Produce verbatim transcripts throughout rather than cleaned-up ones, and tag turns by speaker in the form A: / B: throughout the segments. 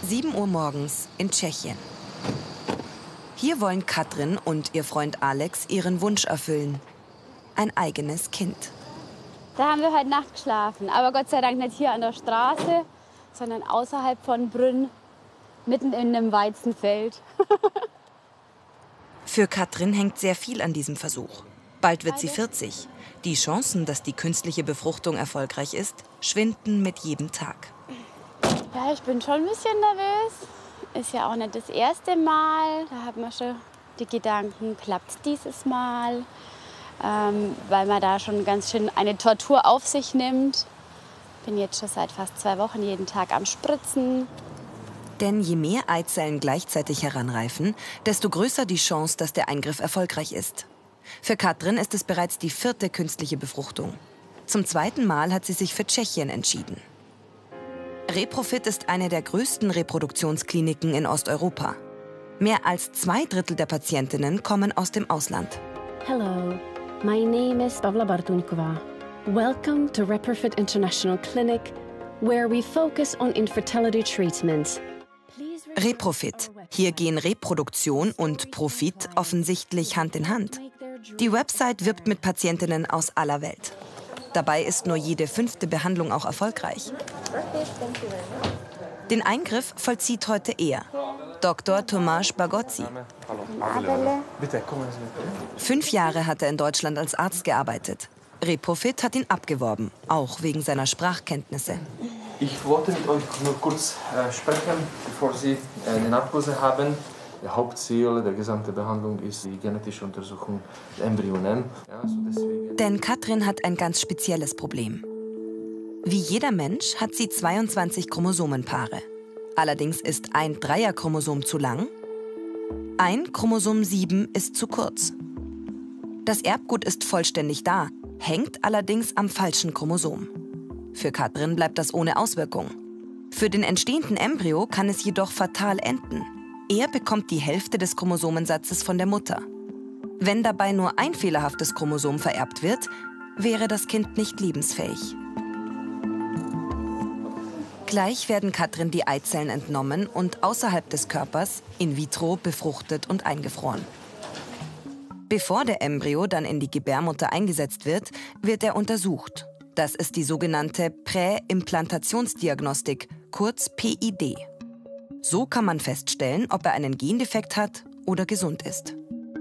A: sieben Uhr morgens in Tschechien. Hier wollen Katrin und ihr Freund Alex ihren Wunsch erfüllen. Ein eigenes Kind.
B: Da haben wir heute Nacht geschlafen. Aber Gott sei Dank nicht hier an der Straße, sondern außerhalb von Brünn, mitten in einem Weizenfeld.
A: Für Katrin hängt sehr viel an diesem Versuch. Bald wird sie vierzig. Die Chancen, dass die künstliche Befruchtung erfolgreich ist, schwinden mit jedem Tag.
B: Ja, ich bin schon ein bisschen nervös. Ist ja auch nicht das erste Mal. Da hat man schon die Gedanken, klappt es dieses Mal? Ähm, weil man da schon ganz schön eine Tortur auf sich nimmt. Bin jetzt schon seit fast zwei Wochen jeden Tag am Spritzen.
A: Denn je mehr Eizellen gleichzeitig heranreifen, desto größer die Chance, dass der Eingriff erfolgreich ist. Für Katrin ist es bereits die vierte künstliche Befruchtung. Zum zweiten Mal hat sie sich für Tschechien entschieden. Reprofit ist eine der größten Reproduktionskliniken in Osteuropa. Mehr als zwei Drittel der Patientinnen kommen aus dem Ausland.
C: Hello, my name is Pavla Bartuňková. Welcome to Reprofit International Clinic, where we focus on infertility treatments.
A: Reprofit. Hier gehen Reproduktion und Profit offensichtlich Hand in Hand. Die Website wirbt mit Patientinnen aus aller Welt. Dabei ist nur jede fünfte Behandlung auch erfolgreich. Den Eingriff vollzieht heute er, Doktor Tomáš Bagoczi. Fünf Jahre hat er in Deutschland als Arzt gearbeitet. Reprofit hat ihn abgeworben, auch wegen seiner Sprachkenntnisse.
D: Ich wollte mit euch nur kurz äh, sprechen, bevor Sie äh, eine Narkose haben. Das Hauptziel der gesamten Behandlung ist die genetische Untersuchung der Embryonen. Ja, also deswegen...
A: Denn Katrin hat ein ganz spezielles Problem. Wie jeder Mensch hat sie zweiundzwanzig Chromosomenpaare. Allerdings ist ein Dreierchromosom zu lang, ein Chromosom sieben ist zu kurz. Das Erbgut ist vollständig da, hängt allerdings am falschen Chromosom. Für Katrin bleibt das ohne Auswirkung. Für den entstehenden Embryo kann es jedoch fatal enden. Er bekommt die Hälfte des Chromosomensatzes von der Mutter. Wenn dabei nur ein fehlerhaftes Chromosom vererbt wird, wäre das Kind nicht lebensfähig. Gleich werden Katrin die Eizellen entnommen und außerhalb des Körpers in vitro befruchtet und eingefroren. Bevor der Embryo dann in die Gebärmutter eingesetzt wird, wird er untersucht. Das ist die sogenannte Präimplantationsdiagnostik, kurz P I D. So kann man feststellen, ob er einen Gendefekt hat oder gesund ist.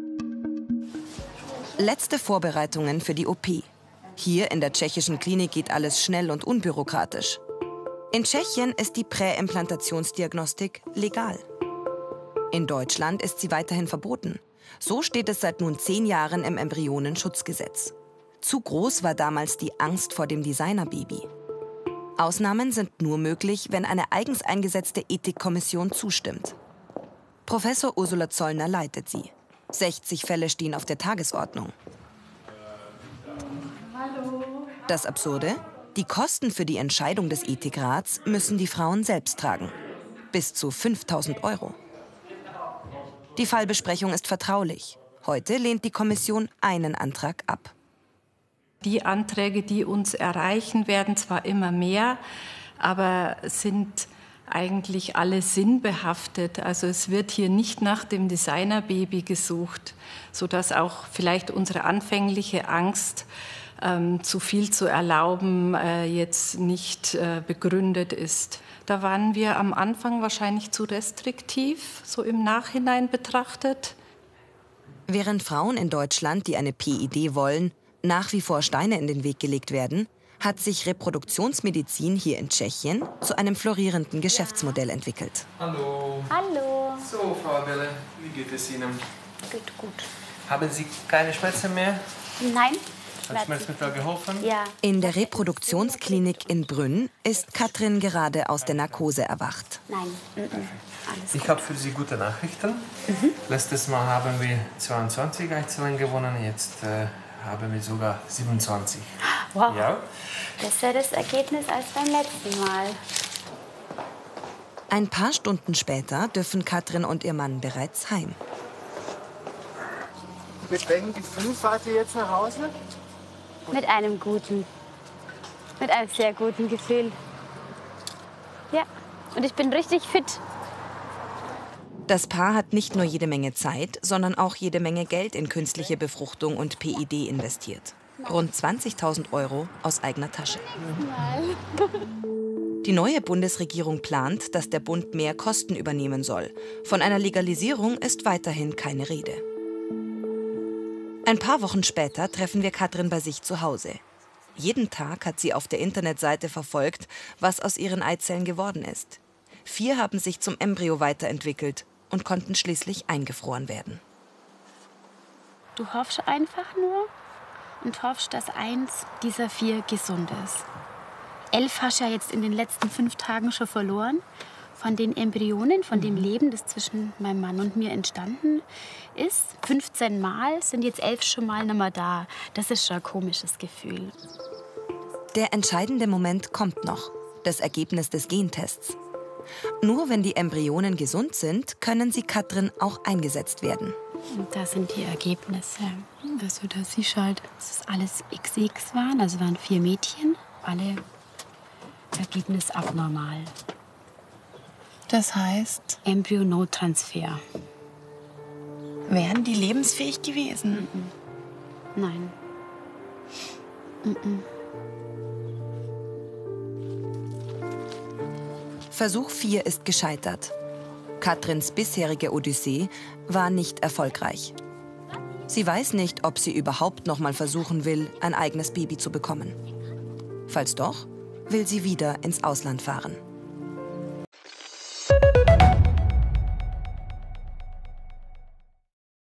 A: Letzte Vorbereitungen für die O P. Hier in der tschechischen Klinik geht alles schnell und unbürokratisch. In Tschechien ist die Präimplantationsdiagnostik legal. In Deutschland ist sie weiterhin verboten. So steht es seit nun zehn Jahren im Embryonenschutzgesetz. Zu groß war damals die Angst vor dem Designerbaby. Ausnahmen sind nur möglich, wenn eine eigens eingesetzte Ethikkommission zustimmt. Professor Ursula Zollner leitet sie. sechzig Fälle stehen auf der Tagesordnung. Das Absurde? Die Kosten für die Entscheidung des Ethikrats müssen die Frauen selbst tragen. Bis zu fünftausend Euro. Die Fallbesprechung ist vertraulich. Heute lehnt die Kommission einen Antrag ab.
E: Die Anträge, die uns erreichen, werden zwar immer mehr, aber sind eigentlich alle sinnbehaftet. Also es wird hier nicht nach dem Designerbaby gesucht, sodass auch vielleicht unsere anfängliche Angst, ähm, zu viel zu erlauben, äh, jetzt nicht äh, begründet ist. Da waren wir am Anfang wahrscheinlich zu restriktiv, so im Nachhinein betrachtet.
A: Während Frauen in Deutschland, die eine P I D wollen, nach wie vor Steine in den Weg gelegt werden, hat sich Reproduktionsmedizin hier in Tschechien zu einem florierenden Geschäftsmodell entwickelt.
D: Hallo.
B: Hallo.
D: So, Frau Abele, wie geht es Ihnen?
B: Gut, gut.
D: Haben Sie keine Schmerzen mehr?
B: Nein.
D: Hat Schmerzmittel geholfen?
B: Ja.
A: In der Reproduktionsklinik in Brünn ist Katrin gerade aus der Narkose erwacht.
B: Nein. Mm -mm. Alles
D: Ich habe für Sie gute Nachrichten. Mhm. Letztes Mal haben wir zweiundzwanzig Eizellen gewonnen, jetzt äh, haben wir sogar siebenundzwanzig.
B: Wow.
D: Ja?
B: Besseres Ergebnis als beim letzten Mal.
A: Ein paar Stunden später dürfen Katrin und ihr Mann bereits heim.
F: Mit welchem Gefühl fahrt ihr jetzt nach Hause?
B: Mit einem guten, mit einem sehr guten Gefühl. Ja, und ich bin richtig fit.
A: Das Paar hat nicht nur jede Menge Zeit, sondern auch jede Menge Geld in künstliche Befruchtung und P I D investiert. Rund zwanzigtausend Euro aus eigener Tasche. Die neue Bundesregierung plant, dass der Bund mehr Kosten übernehmen soll. Von einer Legalisierung ist weiterhin keine Rede. Ein paar Wochen später treffen wir Katrin bei sich zu Hause. Jeden Tag hat sie auf der Internetseite verfolgt, was aus ihren Eizellen geworden ist. Vier haben sich zum Embryo weiterentwickelt und konnten schließlich eingefroren werden.
B: Du hoffst einfach nur und hoffst, dass eins dieser vier gesund ist. Elf hast du ja jetzt in den letzten fünf Tagen schon verloren. Von den Embryonen, von dem Leben, das zwischen meinem Mann und mir entstanden ist. fünfzehn Mal sind jetzt elf schon mal nicht mehr da. Das ist schon ein komisches Gefühl.
A: Der entscheidende Moment kommt noch, das Ergebnis des Gentests. Nur wenn die Embryonen gesund sind, können sie Katrin auch eingesetzt werden.
B: Und da sind die Ergebnisse. Also da siehst du halt, dass es alles X X waren, also waren vier Mädchen, alle Ergebnis abnormal.
G: Das heißt?
B: Embryo-No-Transfer.
G: Wären die lebensfähig gewesen?
B: Mm-mm. Nein. Mm-mm.
A: Versuch vier ist gescheitert. Katrins bisherige Odyssee war nicht erfolgreich. Sie weiß nicht, ob sie überhaupt noch mal versuchen will, ein eigenes Baby zu bekommen. Falls doch, will sie wieder ins Ausland fahren.